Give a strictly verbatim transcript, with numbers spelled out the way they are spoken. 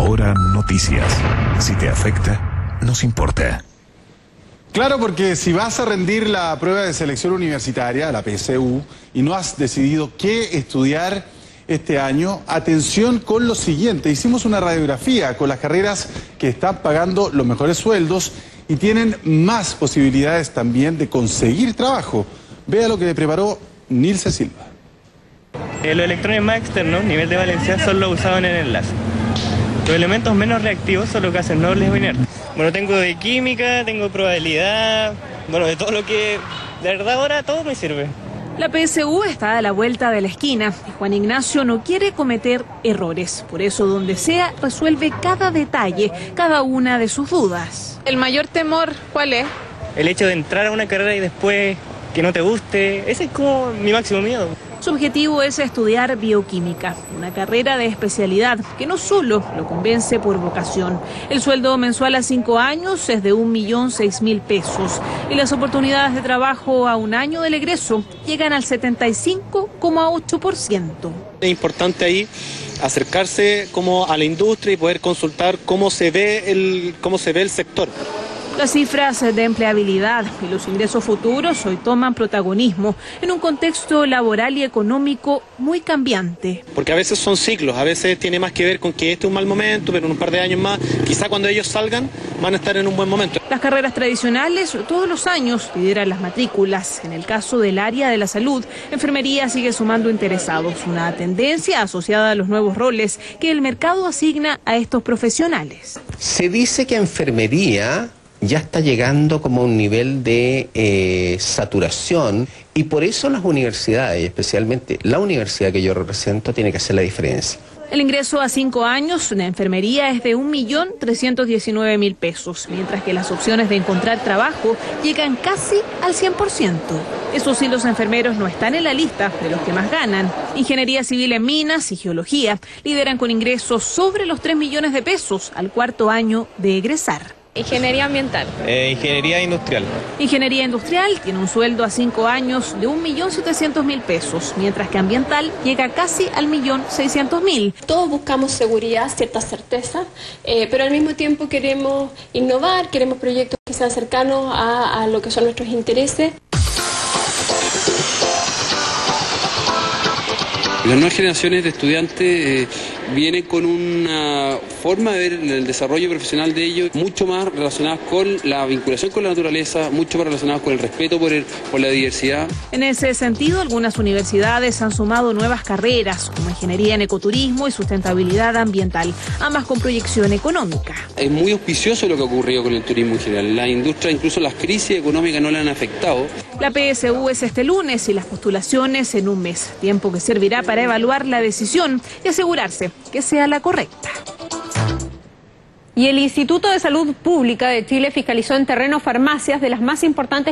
Ahora Noticias. Si te afecta, nos importa. Claro, porque si vas a rendir la prueba de selección universitaria, la P S U, y no has decidido qué estudiar este año, atención con lo siguiente. Hicimos una radiografía con las carreras que están pagando los mejores sueldos y tienen más posibilidades también de conseguir trabajo. Vea lo que le preparó Nilce Silva. Eh, los electrones más externos, nivel de valencia, son los usados en el enlace. Los elementos menos reactivos son los gases nobles o inertes. Bueno, tengo de química, tengo probabilidad, bueno, de todo lo que... De verdad ahora todo me sirve. La P S U está a la vuelta de la esquina y Juan Ignacio no quiere cometer errores. Por eso, donde sea, resuelve cada detalle, cada una de sus dudas. ¿El mayor temor cuál es? El hecho de entrar a una carrera y después que no te guste, ese es como mi máximo miedo. Su objetivo es estudiar bioquímica, una carrera de especialidad que no solo lo convence por vocación. El sueldo mensual a cinco años es de un millón seis mil pesos y las oportunidades de trabajo a un año del egreso llegan al setenta y cinco coma ocho por ciento. Es importante ahí acercarse como a la industria y poder consultar cómo se ve el, cómo se ve el sector. Las cifras de empleabilidad y los ingresos futuros hoy toman protagonismo en un contexto laboral y económico muy cambiante. Porque a veces son ciclos, a veces tiene más que ver con que este es un mal momento, pero en un par de años más, quizá cuando ellos salgan, van a estar en un buen momento. Las carreras tradicionales todos los años lideran las matrículas. En el caso del área de la salud, enfermería sigue sumando interesados, una tendencia asociada a los nuevos roles que el mercado asigna a estos profesionales. Se dice que enfermería ya está llegando como a un nivel de eh, saturación y por eso las universidades, especialmente la universidad que yo represento, tiene que hacer la diferencia. El ingreso a cinco años de enfermería es de un millón trescientos diecinueve mil pesos, mientras que las opciones de encontrar trabajo llegan casi al cien por ciento. Eso sí, los enfermeros no están en la lista de los que más ganan. Ingeniería civil en minas y geología lideran con ingresos sobre los tres millones de pesos al cuarto año de egresar. Ingeniería ambiental. Eh, ingeniería industrial. Ingeniería industrial tiene un sueldo a cinco años de un millón setecientos mil pesos, mientras que ambiental llega casi al millón seiscientos mil. Todos buscamos seguridad, cierta certeza, eh, pero al mismo tiempo queremos innovar, queremos proyectos que sean cercanos a, a lo que son nuestros intereses. Las nuevas generaciones de estudiantes eh, vienen con una forma de ver el desarrollo profesional de ellos mucho más relacionadas con la vinculación con la naturaleza, mucho más relacionadas con el respeto por, el, por la diversidad. En ese sentido, algunas universidades han sumado nuevas carreras, como ingeniería en ecoturismo y sustentabilidad ambiental, ambas con proyección económica. Es muy auspicioso lo que ha ocurrido con el turismo en general. La industria, incluso las crisis económicas no la han afectado. La P S U es este lunes y las postulaciones en un mes, tiempo que servirá para evaluar la decisión y asegurarse que sea la correcta. Y el Instituto de Salud Pública de Chile fiscalizó en terreno farmacias de las más importantes